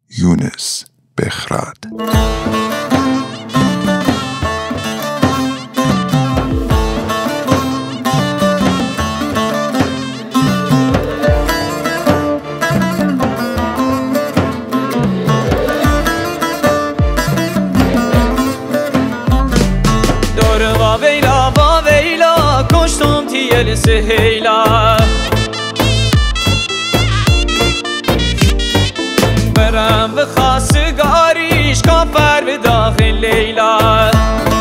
یونس بخرد. ویلا کشتم تیل سهیلا برم به خواستگاریش کافر به داخل لیلا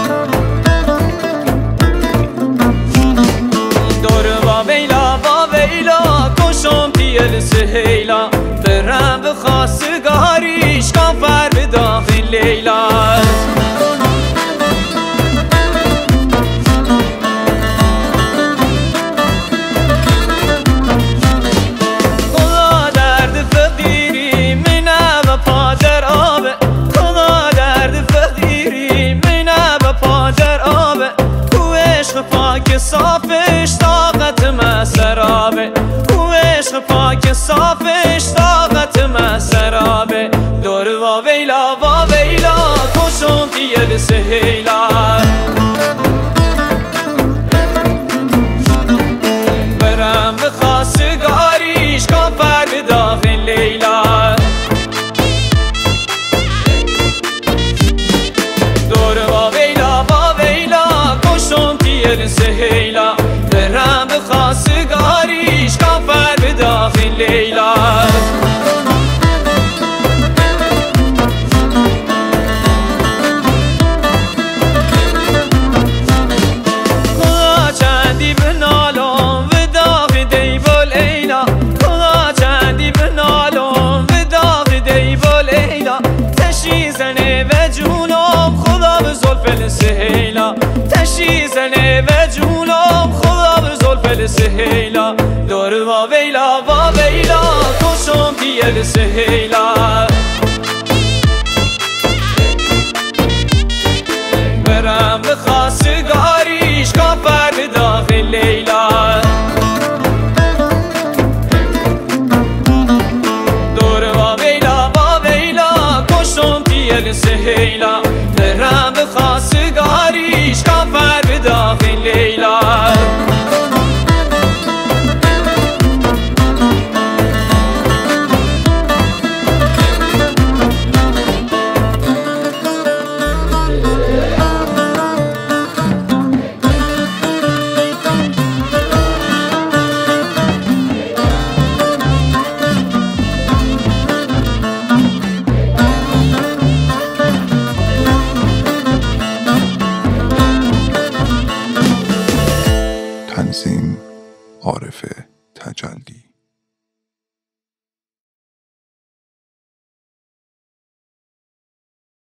دور و ویلا کشتم تیل سهیلا برم به خواستگاریش کافر به داخل لیلا صافش طاقت مسرابه او عشق پاک صافش طاقت مسرابه دور و ویلا کشم تیل سهیلا برم به خواستگاریش کافر به داخل لیلا دور و ویلا کشم تیل سهیلا برم به خواستگاریش کافر به داخل لیلا خدا چندی بنالم و داغ دی با لیلا خدا چندی بنالم و داغ دی با لیلا تشی زنه و جونم خدا به زلف سهیلا تشی زنه و جونم خدا به زلف سهیلا دور و ویلا کشم تیل سهیلا برم به خواستگاریش کافر به داخل لیلا دور و ویلا کشم تیل سهیلا برم به خواستگاریش کافر به داخل لیلا تنظیم عارف تجلی.